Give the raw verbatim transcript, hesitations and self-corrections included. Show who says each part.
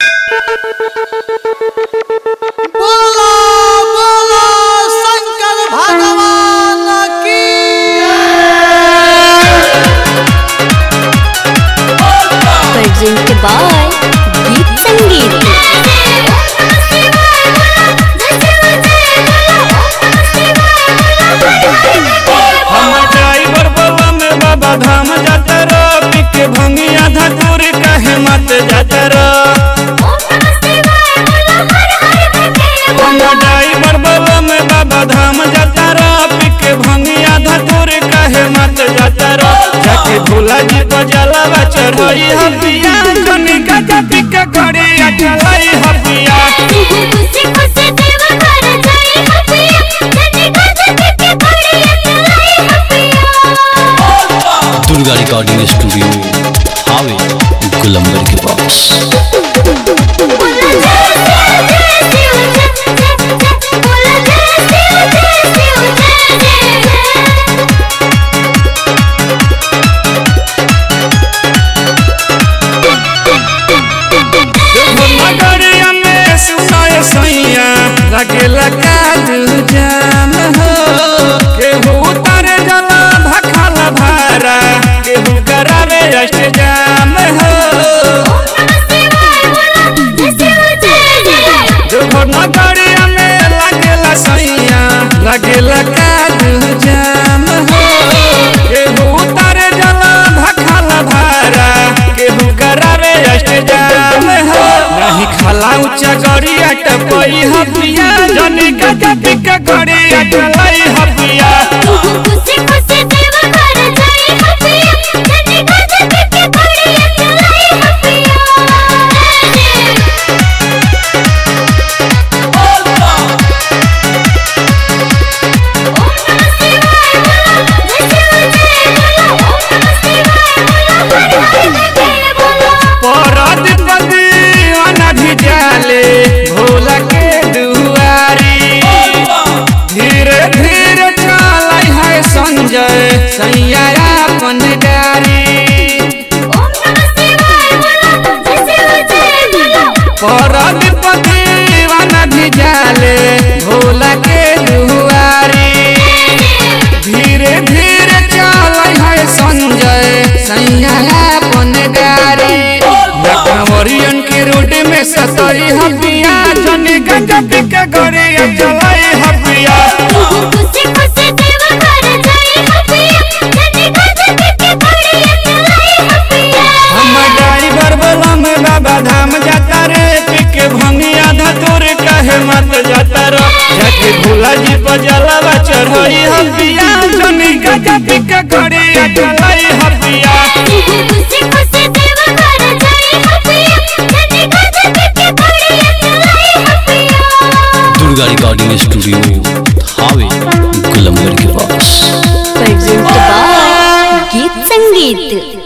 Speaker 1: बोलो बोलो शंकर भगवान की।
Speaker 2: प्रेजेंट बाय गीत संगीत।
Speaker 3: धाम जाता रो पिके भंगिया धतुर कहे मत जाता रो ड्राइवर बोलो में बाबा धाम जाता रो पिके भंगिया धतुर कहे मत जाता रो जाके भोला जी को जलावा चढ़ाई हपिया जनी गजा पिके घड़िया चलाई हपिया
Speaker 4: दुर्गा रिकॉर्डिंग स्टूडियो हावे गुलंबर के पास।
Speaker 3: मगरिया में सुनाए सैया लगेला काजू जाम हो केहू उतारे जला भखल भारा केहू करावे अष्टजाम हो मगरिया में लगेला सैया लगेला काजू जाम हो केहू उतारे जला भखल भारा केहू करावे अष्टजाम हो नहीं खाला ऊंचा गड़िया टपई हपिया जनी गजा पिका गड़िया चलाई हपिया भोला के दुआरी धीरे धीरे चलाई है संजय सैया अपन गारी परदीवाना भी जाले भोला के दुआरी धीरे धीरे चलाई है संजय सैया अपन गारी वरियन के रोड में सताई हपिया जनी गजा पिका गड़िया चलाई हपिया हम ड्राइवर बोला में बाबा धाम जाता रे पिके भंगिया धतुर कहे मत जाता रो जाके भोला जी पर जलावा चढ़ाई हपिया जनी गजा पिका गड़िया चलाई हपिया
Speaker 4: दुर्गा रिकॉर्डिंग स्टूडियो हावे गुलंबर के पास।
Speaker 2: प्रेजेंट बाय गीत संगीत।